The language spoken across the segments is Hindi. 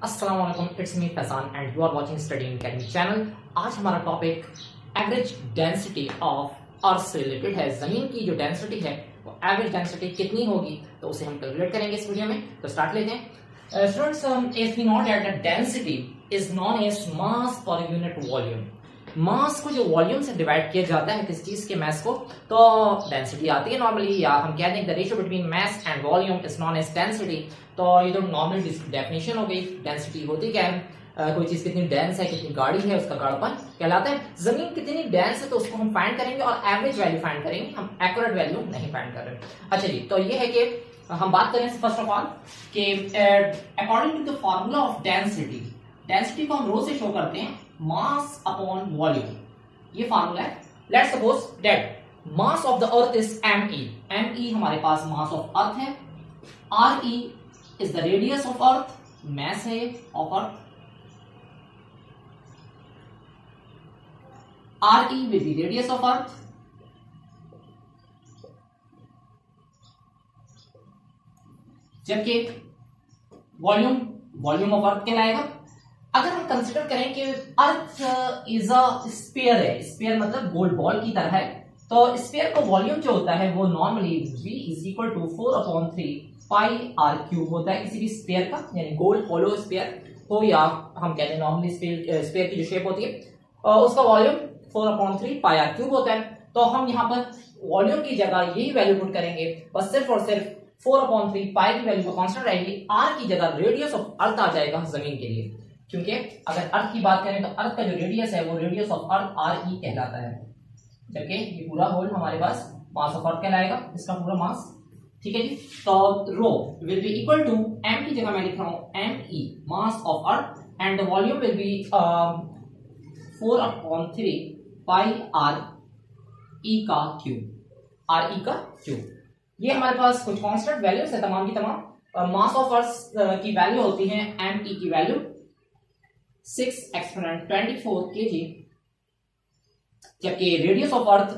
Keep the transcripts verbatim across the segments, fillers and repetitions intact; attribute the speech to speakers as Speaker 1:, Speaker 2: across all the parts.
Speaker 1: अस्सलाम वालेकुम, it's me Faizan and you are watching study academy channel. आज हमारा topic average density of earth से रिलेटेड है। जमीन की जो डेंसिटी है वो एवरेज डेंसिटी कितनी होगी तो उसे हम कैलकुलेट करेंगे इस वीडियो में। तो स्टार्ट लेते हैं students. If we note that the density is known as mass per unit volume. मास को जो वॉल्यूम से डिवाइड किया जाता है किस चीज के मास को, तो डेंसिटी आती है नॉर्मली, या हम कहते हैं the ratio between mass and volume is known as density. तो ये तो नॉर्मल डेफिनेशन हो गई। डेंसिटी होती क्या है, uh, कोई चीज कितनी डेंस है, कितनी गाढ़ी है, उसका गाढ़ापन कहलाता है। जमीन कितनी डेंस है तो उसको हम फाइंड करेंगे और एवरेज वैल्यू फाइंड करेंगे, हम एक्यूरेट वैल्यू नहीं फाइंड कर रहे। अच्छा जी, तो ये है कि हम बात करें फर्स्ट ऑफ ऑल कि according to the formula of density, density को हम रो से शो करते हैं मास अपॉन वॉल्यूम। ये फार्मूला है। Let's suppose that mass of the earth is M E. M E हमारे पास मास ऑफ अर्थ है। R E is the radius of earth, mass है of earth. R E will be radius of earth. जबकि वॉल्यूम वॉल्यूम ऑफ अर्थ कहलाएगा। अगर हम कंसिडर करें कि अर्थ इज अ स्फीयर है, स्फीयर मतलब गोल बॉल की तरह है, तो स्फीयर का वॉल्यूम जो होता है वो normally v is equal to four upon three pi r cube होता है किसी भी स्फीयर का, यानी गोल होलो स्फीयर हो या हम कहते हैं नॉर्मली स्फीयर स्फीयर की जो शेप होती है और उसका volume four upon three pi r cube होता है। तो हम यहाँ पर वॉल्यूम की जगह यही वैल्यू पुट करेंगे, बस सिर्फ और सिर्फ फोर अपॉन थ्री पाई की वैल्यू कांस्टेंट रहेगी, आर की जगह रेडियस ऑफ अर्थ आ जाएगा जमीन के लिए। क्योंकि अगर अर्थ की बात करें तो अर्थ का जो रेडियस है वो radius of earth R E कहलाता है, जबकि ये पूरा होल हमारे पास मास ऑफ अर्थ कहलाएगा, इसका पूरा मास। ठीक है जी। तो rho will be equal to M की जगह मैं लिख रहा हूं M E mass of earth and the volume will be four upon three pi R E का क्यूब, आर ई का क्यूब। ये हमारे पास कुछ कांस्टेंट वैल्यूज है तमाम की तमाम। मास ऑफ अर्थ की वैल्यू होती है एम ई की value six exponent twenty four K G, जबकि radius of earth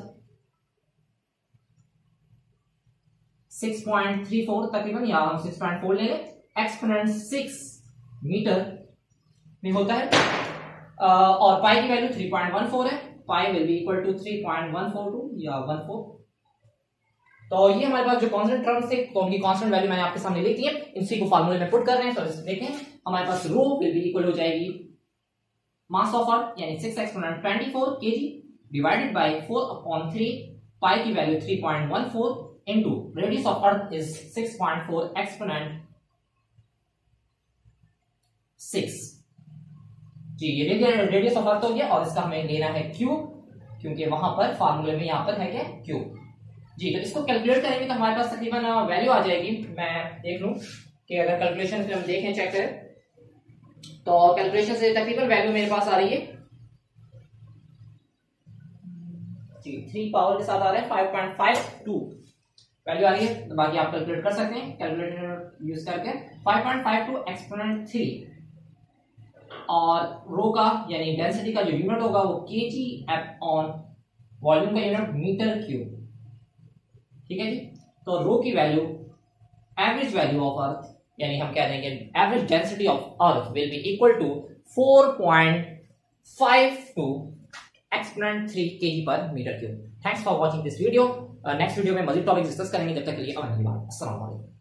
Speaker 1: six point three four तकरीबन, या हम सिक्स पॉइंट फोर ले लें, एक्सपोनेंट सिक्स मीटर में होता है। और पाई की value three point one four है। Pi will be equal to three point one four two या वन फोर। तो ये हमारे पास जो कांस्टेंट टर्म्स थे, तो उनकी कांस्टेंट वैल्यू मैंने आपके सामने लिख दी है, इसी को फार्मूले में पुट कर रहे हैं। तो देखें हमारे पास रो विल बी इक्वल हो जाएगी मास ऑफ अर्थ यानी six exponent twenty four kg divided by four upon three pi की value three point one four into radius of earth is six point four exponent six. जी, ये रेडियस ऑफ अर्थ हो गया और इसका हमें लेना है क्यूब, क्योंकि वहां पर फार्मूले में यहां पर है क्या क्यूब। जी, तो इसको कैलकुलेट करेंगे तो हमारे पास तकरीबन वैल्यू आ जाएगी। मैं देख लूं कि अगर कैलकुलेशन से हम देखें चेक करें तो कैलकुलेशन से तकरीबन वैल्यू मेरे पास आ रही है जी थ्री पावर के साथ आ रहा है five point five two value आ रही है। तो बाकी आप कैलकुलेट कर सकते हैं कैलकुलेटर यूज करके। Five point five two exponent three और रो का यानी डेंसिटी का जो यूनिट होगा वो केजी ऑन वॉल्यूम का यूनिट मीटर क्यूब। ठीक है जी। तो रो की value average value of earth यानी हम कह देंगे average density of earth will be equal to four point five two exponent three kg per metre cube. Thanks for watching this video. Next video में मजीद टॉपिक डिस्कस करेंगे, जब तक के लिए अस्सलाम वालेकुम।